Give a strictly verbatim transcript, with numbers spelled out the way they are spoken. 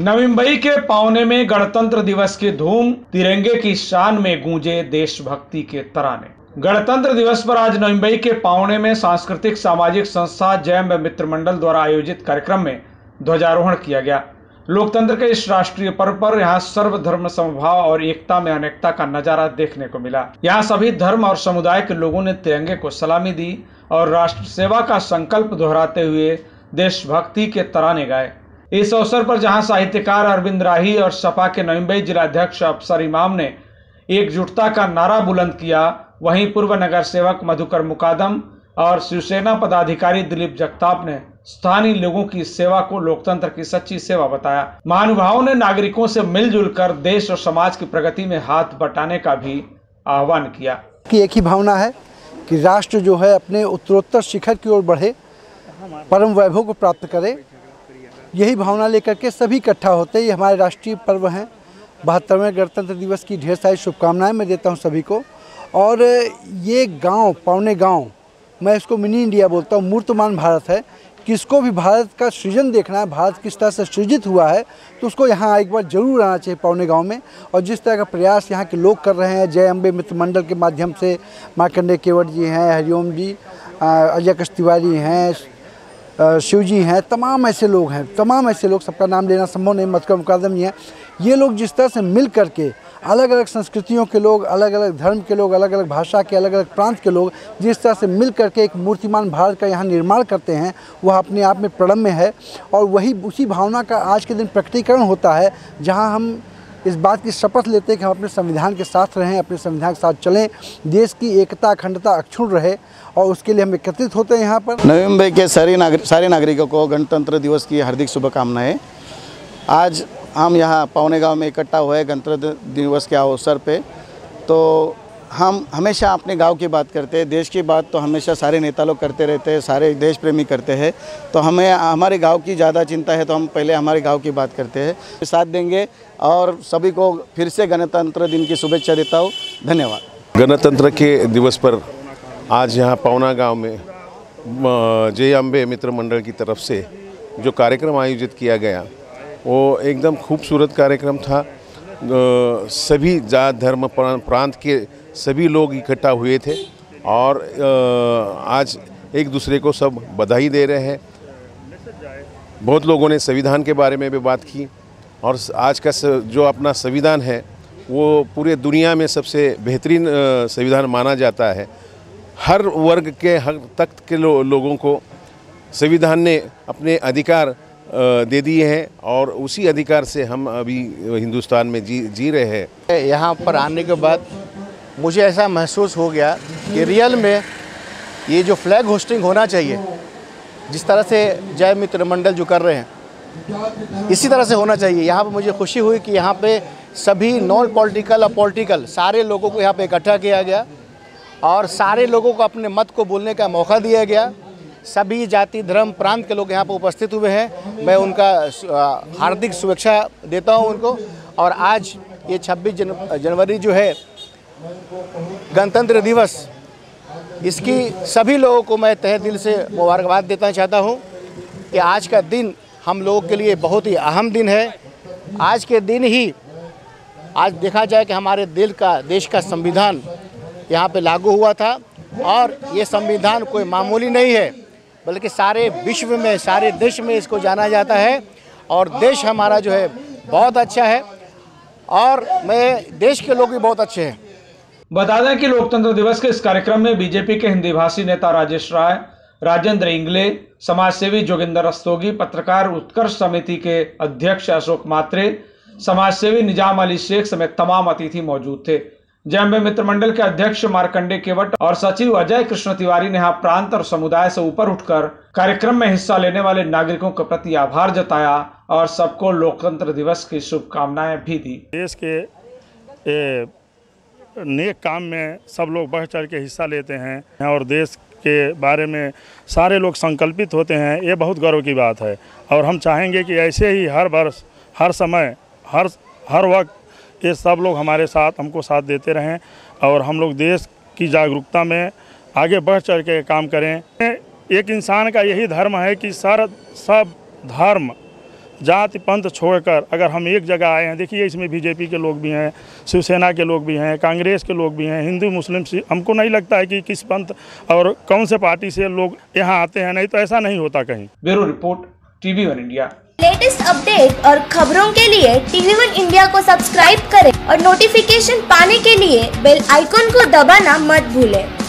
नवी मुंबई के पावने में गणतंत्र दिवस की धूम, तिरंगे की शान में गूंजे देशभक्ति के तराने। गणतंत्र दिवस पर आज नवी मुंबई के पावने में सांस्कृतिक सामाजिक संस्था जैम मित्र मंडल द्वारा आयोजित कार्यक्रम में ध्वजारोहण किया गया। लोकतंत्र के इस राष्ट्रीय पर्व पर यहाँ सर्वधर्म समभाव और एकता में अनेकता का नजारा देखने को मिला। यहाँ सभी धर्म और समुदाय के लोगों ने तिरंगे को सलामी दी और राष्ट्र सेवा का संकल्प दोहराते हुए देशभक्ति के तराने गाए। इस अवसर पर जहां साहित्यकार अरविंद राही और सपा के नवी मुंबई जिलाध्यक्ष अफसर इमाम ने एकजुटता का नारा बुलंद किया, वहीं पूर्व नगर सेवक मधुकर मुकादम और शिवसेना पदाधिकारी दिलीप जगताप ने स्थानीय लोगों की सेवा को लोकतंत्र की सच्ची सेवा बताया। महानुभावों ने नागरिकों से मिलजुल कर देश और समाज की प्रगति में हाथ बटाने का भी आह्वान किया। कि एक ही भावना है कि राष्ट्र जो है अपने उत्तरोत्तर शिखर की ओर बढ़े, परम वैभव को प्राप्त करे। यही भावना लेकर के सभी इकट्ठा होते हैं। ये हमारे राष्ट्रीय पर्व हैं। बहत्तरवें गणतंत्र दिवस की ढेर सारी शुभकामनाएं मैं देता हूं सभी को। और ये गांव, पावने गांव, मैं इसको मिनी इंडिया बोलता हूं, मूर्तमान भारत है। किसको भी भारत का सृजन देखना है, भारत किस तरह से सृजित हुआ है, तो उसको यहाँ एक बार जरूर आना चाहिए पावने गांव में। और जिस तरह का प्रयास यहाँ के लोग कर रहे हैं, जय अम्बे मित्र मंडल के माध्यम से मार्कंडेय केवट जी हैं, हरिओम जी, अजय कश तिवारी हैं, शिव जी हैं, तमाम ऐसे लोग हैं, तमाम ऐसे लोग, सबका नाम लेना संभव नहीं, मधुकर मुकादम जी हैं। ये लोग जिस तरह से मिल करके अलग अलग संस्कृतियों के लोग, अलग अलग धर्म के लोग, अलग अलग भाषा के, अलग अलग प्रांत के लोग जिस तरह से मिल करके एक मूर्तिमान भारत का यहाँ निर्माण करते हैं, वह अपने आप में प्रणम्य है। और वही उसी भावना का आज के दिन प्रकटीकरण होता है, जहाँ हम इस बात की शपथ लेते हैं कि हम अपने संविधान के साथ रहें, अपने संविधान के साथ चलें, देश की एकता अखंडता अक्षुण रहे, और उसके लिए हम एकत्रित होते हैं यहाँ पर। नवी मुंबई के सारे नागरिक सारे नागरिकों को गणतंत्र दिवस की हार्दिक शुभकामनाएं। आज हम यहाँ पावने गांव में इकट्ठा हुए गणतंत्र दिवस के अवसर पे, तो हम हमेशा अपने गांव की बात करते हैं। देश की बात तो हमेशा सारे नेता लोग करते रहते हैं, सारे देश प्रेमी करते हैं। तो हमें हमारे गांव की ज़्यादा चिंता है, तो हम पहले हमारे गांव की बात करते हैं। साथ देंगे और सभी को फिर से गणतंत्र दिन की शुभेच्छा देता हूँ। धन्यवाद। गणतंत्र के दिवस पर आज यहाँ पावना गांव में जय अम्बे मित्र मंडल की तरफ से जो कार्यक्रम आयोजित किया गया, वो एकदम खूबसूरत कार्यक्रम था। सभी जात धर्म प्रांत के सभी लोग इकट्ठा हुए थे और आज एक दूसरे को सब बधाई दे रहे हैं। बहुत लोगों ने संविधान के बारे में भी बात की, और आज का जो अपना संविधान है वो पूरे दुनिया में सबसे बेहतरीन संविधान माना जाता है। हर वर्ग के, हर तख्त के लो, लोगों को संविधान ने अपने अधिकार दे दिए हैं, और उसी अधिकार से हम अभी हिंदुस्तान में जी जी रहे हैं। यहाँ पर आने के बाद मुझे ऐसा महसूस हो गया कि रियल में ये जो फ्लैग होस्टिंग होना चाहिए, जिस तरह से जय मित्र मंडल जो कर रहे हैं, इसी तरह से होना चाहिए। यहाँ पर मुझे खुशी हुई कि यहाँ पे सभी नॉन पॉलिटिकल और पॉलिटिकल सारे लोगों को यहाँ पे इकट्ठा किया गया, और सारे लोगों को अपने मत को बोलने का मौका दिया गया। सभी जाति धर्म प्रांत के लोग यहाँ पर उपस्थित हुए हैं। मैं उनका हार्दिक शुभेच्छा देता हूँ उनको। और आज ये छब्बीस जनवरी जो है गणतंत्र दिवस, इसकी सभी लोगों को मैं तहे दिल से मुबारकबाद देना चाहता हूँ कि आज का दिन हम लोगों के लिए बहुत ही अहम दिन है। आज के दिन ही आज देखा जाए कि हमारे दिल का देश का संविधान यहाँ पे लागू हुआ था, और ये संविधान कोई मामूली नहीं है, बल्कि सारे विश्व में, सारे देश में इसको जाना जाता है। और देश हमारा जो है बहुत अच्छा है, और मैं देश के लोग भी बहुत अच्छे हैं। बता दें कि लोकतंत्र दिवस के इस कार्यक्रम में बीजेपी के हिंदी भाषी नेता राजेश राय, राजेंद्र इंगले, समाजसेवी जोगिंदर रस्तोगी, पत्रकार उत्कर्ष समिति के अध्यक्ष अशोक मात्रे, समाजसेवी निजाम अली शेख समेत तमाम अतिथि मौजूद थे। जय अम्बे मित्र मंडल के अध्यक्ष मार्कंडेय केवट और सचिव अजय कृष्ण तिवारी ने यहाँ प्रांत और समुदाय से ऊपर उठकर कार्यक्रम में हिस्सा लेने वाले नागरिकों के प्रति आभार जताया और सबको लोकतंत्र दिवस की शुभकामनाएं भी दी। देश के ए, नेक काम में सब लोग बढ़ चढ़ के हिस्सा लेते हैं और देश के बारे में सारे लोग संकल्पित होते हैं, ये बहुत गर्व की बात है। और हम चाहेंगे कि ऐसे ही हर वर्ष, हर समय, हर हर वक्त ये सब लोग हमारे साथ हमको साथ देते रहें, और हम लोग देश की जागरूकता में आगे बढ़ चढ़ के काम करें। एक इंसान का यही धर्म है कि सर सब धर्म जाति पंथ छोड़कर अगर हम एक जगह आए हैं, देखिए इसमें बीजेपी के लोग भी हैं, शिवसेना के लोग भी हैं, कांग्रेस के लोग भी हैं, हिंदू मुस्लिम, हमको नहीं लगता है कि किस पंथ और कौन से पार्टी से लोग यहाँ आते हैं, नहीं तो ऐसा नहीं होता कहीं। Bureau report, TV one India. Latest update और खबरों के लिए टीवी वन इंडिया को सब्सक्राइब करें और नोटिफिकेशन पाने के लिए बेल आइकॉन को दबाना मत भूलें।